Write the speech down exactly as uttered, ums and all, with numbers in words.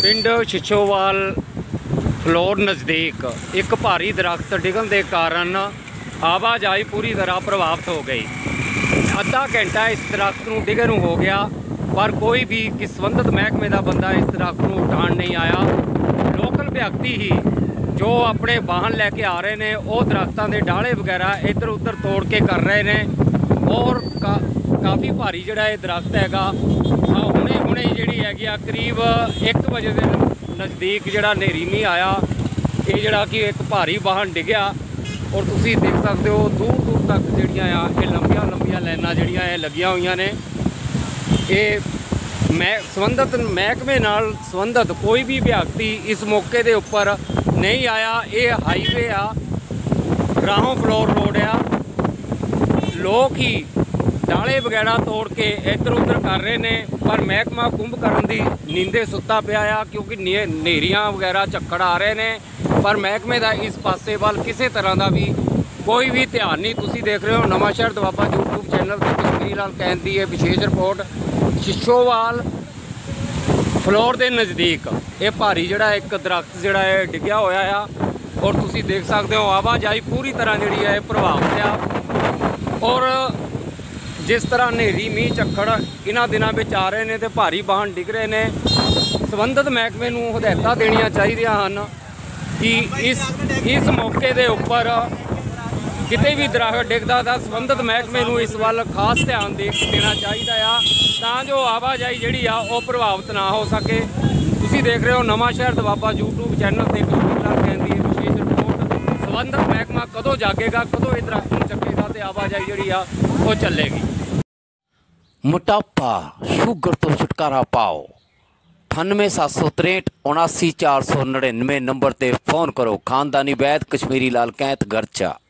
ਪਿੰਡ ਛਿਛੋਵਾਲ ਫਲੋਰ ਨਜ਼ਦੀਕ ਇੱਕ ਭਾਰੀ ਦਰਖਤ ਡਿੱਗਣ ਦੇ ਕਾਰਨ ਆਵਾਜਾਈ ਪੂਰੀ ਤਰ੍ਹਾਂ ਪ੍ਰਭਾਵਿਤ ਹੋ ਗਈ। ਅੱਧਾ ਘੰਟਾ ਇਸ ਦਰਖਤ ਨੂੰ ਡਿੱਗਣ ਨੂੰ ਹੋ ਗਿਆ, ਪਰ ਕੋਈ ਵੀ ਸੰਬੰਧਿਤ ਮਹਿਕਮੇ ਦਾ ਬੰਦਾ ਇਸ ਦਰਖਤ ਨੂੰ ਉਠਾਉਣ ਨਹੀਂ ਆਇਆ। ਲੋਕਲ ਵਿਅਕਤੀ ਹੀ ਜੋ ਆਪਣੇ ਵਾਹਨ ਲੈ ਕੇ ਆ ਰਹੇ ਨੇ ਉਹ ਦਰਖਤਾਂ ਦੇ ਡਾਲੇ ਵਗੈਰਾ ਇੱਧਰ ਉੱਧਰ ਤੋੜ ਕੇ ਕਰ ਰਹੇ ਨੇ। ਔਰ ਕਾ ਕਾਫੀ ਭਾਰੀ ਜਿਹੜਾ ਇਹ ਦਰਖਤ ਹੈਗਾ ਹੁਣੇ ਹੁਣੇ ਜਿਹੜੀ ਹੈਗੀ ਆ ਕਰੀਬ ਇੱਕ ਵਜੇ ਦੇ ਨਜ਼ਦੀਕ ਜਿਹੜਾ ਹਨੇਰੀ ਮੀਂਹ ਆਇਆ, ਇਹ ਜਿਹੜਾ ਕਿ ਇੱਕ ਭਾਰੀ ਵਾਹਨ ਡਿੱਗਿਆ। ਔਰ ਤੁਸੀਂ ਦੇਖ ਸਕਦੇ ਹੋ ਦੂਰ ਦੂਰ ਤੱਕ ਜਿਹੜੀਆਂ ਆ ਇਹ ਲੰਬੀਆਂ ਲੰਬੀਆਂ ਲਾਈਨਾਂ ਜਿਹੜੀਆਂ ਇਹ ਲੱਗੀਆਂ ਹੋਈਆਂ ਨੇ। ਇਹ ਮੈਂ ਸੰਬੰਧਿਤ ਮਹਿਕਮੇ ਨਾਲ ਸੰਬੰਧਿਤ ਕੋਈ ਵੀ ਵਿਅਕਤੀ ਇਸ ਮੌਕੇ ਦੇ ਉੱਪਰ ਨਹੀਂ ਆਇਆ। ਇਹ ਹਾਈਵੇ ਆ, ਰਾਹੋਂ ਫਲੋਰ ਰੋਡ ਆ। ਲੋਕ ਹੀ ਡਾਲੇ ਵਗੈਰਾ ਤੋੜ ਕੇ ਇੱਧਰ ਉੱਧਰ ਕਰ ਰਹੇ ਨੇ, ਪਰ ਮਹਿਕਮਾ ਕੁੰਭ ਕਰਨ ਦੀ ਨੀਂਦੇ ਸੁੱਤਾ ਪਿਆ ਆ, ਕਿਉਂਕਿ ਹਨੇਰੀਆਂ ਵਗੈਰਾ ਝੱਖੜ ਆ ਰਹੇ ਨੇ, ਪਰ ਮਹਿਕਮੇ ਦਾ ਇਸ ਪਾਸੇ ਵੱਲ ਕਿਸੇ ਤਰ੍ਹਾਂ ਦਾ ਵੀ ਕੋਈ ਵੀ ਧਿਆਨ ਨਹੀਂ। ਤੁਸੀਂ ਦੇਖ ਰਹੇ ਹੋ ਨਵਾਂਸ਼ਹਿਰ ਦੁਆਬਾ YouTube ਚੈਨਲ 'ਤੇ ਕਸ਼ਮੀਰੀ ਲਾਲ ਕਹਿਣ ਦੀ ਇਹ ਵਿਸ਼ੇਸ਼ ਰਿਪੋਰਟ। ਛਿਛੋਵਾਲ ਫਲੋਰ ਦੇ ਨਜ਼ਦੀਕ ਇਹ ਭਾਰੀ ਜਿਹੜਾ ਇੱਕ ਦਰਖਤ ਜਿਹੜਾ ਹੈ ਡਿੱਗਿਆ ਹੋਇਆ ਆ। ਔਰ ਤੁਸੀਂ ਦੇਖ ਸਕਦੇ ਹੋ ਆਵਾਜਾਈ ਪੂਰੀ ਤਰ੍ਹਾਂ ਜਿਹੜੀ ਹੈ ਪ੍ਰਭਾਵਿਤ ਆ। ਔਰ ਜਿਸ ਤਰ੍ਹਾਂ ਹਨੇਰੀ ਮੀਂਹ ਝੱਖੜ ਇਹਨਾਂ ਦਿਨਾਂ ਵਿੱਚ ਆ ਰਹੇ ਨੇ ਤੇ ਭਾਰੀ ਵਾਹਨ ਡਿੱਗ ਰਹੇ ਨੇ, ਸੰਬੰਧਿਤ ਮਹਿਕਮੇ ਨੂੰ ਹਦਾਇਤਾਂ ਦੇਣੀਆਂ ਚਾਹੀਦੀਆਂ ਹਨ ਕਿ ਇਸ ਇਸ ਮੌਕੇ ਦੇ ਉੱਪਰ ਕਿਤੇ ਵੀ ਦਰਖਤ ਡਿੱਗਦਾ ਤਾਂ ਸੰਬੰਧਿਤ ਮਹਿਕਮੇ ਨੂੰ ਇਸ ਵੱਲ ਖਾਸ ਧਿਆਨ ਦੇ ਦੇਣਾ ਚਾਹੀਦਾ ਆ, ਤਾਂ ਜੋ ਆਵਾਜਾਈ ਜਿਹੜੀ ਆ ਉਹ ਪ੍ਰਭਾਵਿਤ ਨਾ ਹੋ ਸਕੇ। ਤੁਸੀਂ ਦੇਖ ਰਹੇ ਹੋ ਨਵਾਂਸ਼ਹਿਰ ਦੁਆਬਾ YouTube ਚੈਨਲ 'ਤੇ ਕਸ਼ਮੀਰੀ ਲਾਲ ਕਹਿਣ ਦੀ ਵਿਸ਼ੇਸ਼ ਰਿਪੋਰਟ। ਸੰਬੰਧਿਤ ਮਹਿਕਮਾ ਕਦੋਂ ਜਾਗੇਗਾ, ਕਦੋਂ ਇਹ ਦਰਖਤ ਨੂੰ ਚੱਕੇਗਾ ਤੇ ਆਵਾਜਾਈ ਜਿਹੜੀ ਆ ਉਹ ਚੱਲੇਗੀ। मोटापा शुगर तो छुटकारा पाओ। अठानवे सात सौ त्रेंठ उनासी चार सौ नड़िनवे नंबर ते फोन करो। खानदानी वैद कश्मीरी लाल कैंत गरचा।